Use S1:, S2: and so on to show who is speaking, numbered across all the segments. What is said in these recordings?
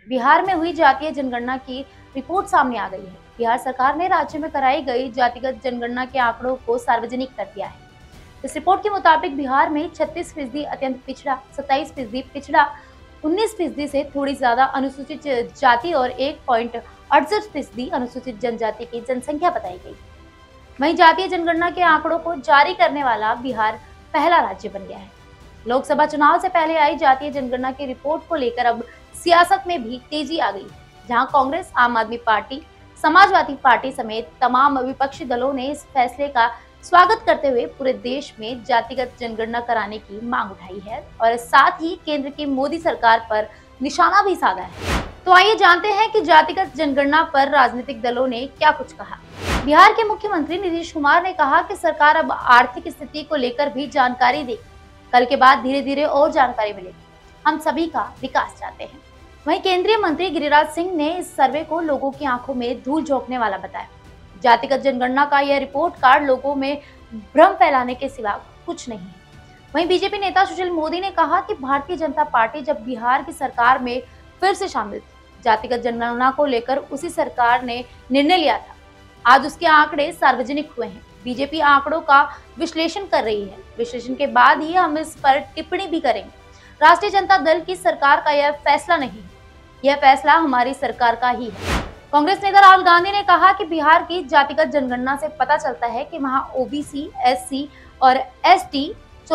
S1: बिहार में हुई जातीय जनगणना की रिपोर्ट सामने आ गई है। बिहार सरकार ने राज्य में कराई गई जातिगत जनगणना के आंकड़ों को सार्वजनिक कर दिया है। इस रिपोर्ट के मुताबिक बिहार में 36% अत्यंत पिछड़ा, 27% पिछड़ा, 19% से थोड़ी ज्यादा अनुसूचित जाति और 1.68% अनुसूचित जनजाति की जनसंख्या बताई गई। वहीं जातीय जनगणना के आंकड़ों को जारी करने वाला बिहार पहला राज्य बन गया है। लोकसभा चुनाव से पहले आई जातीय जनगणना की रिपोर्ट को लेकर अब सियासत में भी तेजी आ गई, जहां कांग्रेस, आम आदमी पार्टी, समाजवादी पार्टी समेत तमाम विपक्षी दलों ने इस फैसले का स्वागत करते हुए पूरे देश में जातिगत जनगणना कराने की मांग उठाई है और साथ ही केंद्र की मोदी सरकार पर निशाना भी साधा है। तो आइए जानते हैं कि जातिगत जनगणना पर राजनीतिक दलों ने क्या कुछ कहा। बिहार के मुख्यमंत्री नीतीश कुमार ने कहा कि सरकार अब आर्थिक स्थिति को लेकर भी जानकारी देगी। कल के बाद धीरे धीरे और जानकारी मिलेगी। हम सभी का विकास चाहते हैं। वहीं केंद्रीय मंत्री गिरिराज सिंह ने इस सर्वे को लोगों की आंखों में धूल झोंकने वाला बताया। जातिगत जनगणना का यह रिपोर्ट कार्ड लोगों में भ्रम फैलाने के सिवा कुछ नहीं है। वहीं बीजेपी नेता सुशील मोदी ने कहा कि भारतीय जनता पार्टी जब बिहार की सरकार में फिर से शामिल थी, जातिगत जनगणना को लेकर उसी सरकार ने निर्णय लिया था। आज उसके आंकड़े सार्वजनिक हुए हैं। बीजेपी आंकड़ों का विश्लेषण कर रही है। विश्लेषण के बाद ही हम इस पर टिप्पणी भी करेंगे। राष्ट्रीय जनता दल की सरकार का यह फैसला नहीं है, यह फैसला हमारी सरकार का ही है। कांग्रेस नेता राहुल गांधी ने कहा कि बिहार की जातिगत जनगणना से पता चलता है कि वहां ओबीसी, एससी और एसटी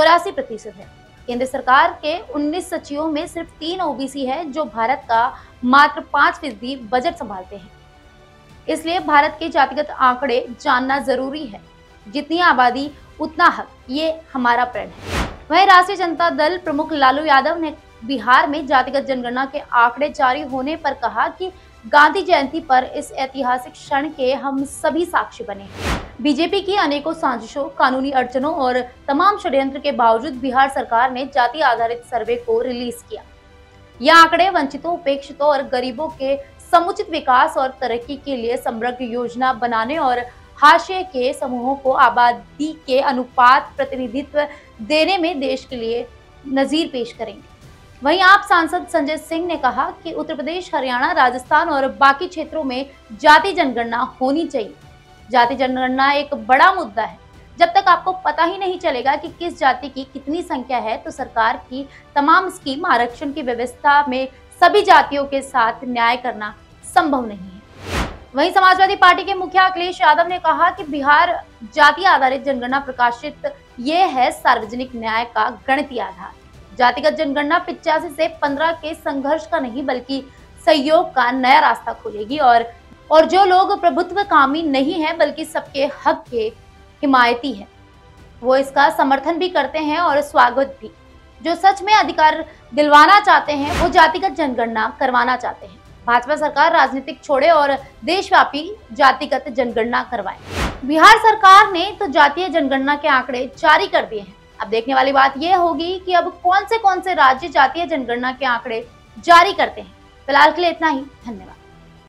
S1: 84% है। केंद्र सरकार के 19 सचिवों में सिर्फ 3 ओबीसी है, जो भारत का मात्र 5% बजट संभालते हैं। इसलिए भारत के जातिगत आंकड़े जानना जरूरी है। जितनी आबादी उतना हक, ये हमारा प्रण है। वहीं राष्ट्रीय जनता दल प्रमुख लालू यादव ने बिहार में जातिगत जनगणना के आंकड़े जारी होने पर कहा कि गांधी जयंती पर इस ऐतिहासिक क्षण के हम सभी साक्षी बने। बीजेपी की अनेकों साजिशों, कानूनी अड़चनों और तमाम षड्यंत्र के बावजूद बिहार सरकार ने जाति आधारित सर्वे को रिलीज किया। यह आंकड़े वंचितों, उपेक्षितों और गरीबों के समुचित विकास और तरक्की के लिए समग्र योजना बनाने और हाशिए के समूहों को आबादी के अनुपात प्रतिनिधित्व देने में देश के लिए नजीर पेश करेंगे। वहीं आप सांसद संजय सिंह ने कहा कि उत्तर प्रदेश, हरियाणा, राजस्थान और बाकी क्षेत्रों में जाति जनगणना होनी चाहिए। जाति जनगणना एक बड़ा मुद्दा है। जब तक आपको पता ही नहीं चलेगा कि किस जाति की कितनी संख्या है, तो सरकार की तमाम स्कीम, आरक्षण की व्यवस्था में सभी जातियों के साथ न्याय करना संभव नहीं है। वहीं समाजवादी पार्टी के मुखिया अखिलेश यादव ने कहा कि बिहार जाति आधारित जनगणना प्रकाशित ये है सार्वजनिक न्याय का गणितीय आधार। जातिगत जनगणना 85 से 15 के संघर्ष का नहीं बल्कि सहयोग का नया रास्ता खोलेगी और जो लोग प्रभुत्वकामी नहीं है बल्कि सबके हक के हिमायती है, वो इसका समर्थन भी करते हैं और स्वागत भी। जो सच में अधिकार दिलवाना चाहते हैं, वो जातिगत जनगणना करवाना चाहते हैं। भाजपा सरकार राजनीतिक छोड़े और देशव्यापी जातिगत जनगणना करवाए। बिहार सरकार ने तो जातीय जनगणना के आंकड़े जारी कर दिए हैं। अब देखने वाली बात यह होगी कि अब कौन से राज्य जातीय जनगणना के आंकड़े जारी करते हैं। फिलहाल के लिए इतना ही। धन्यवाद।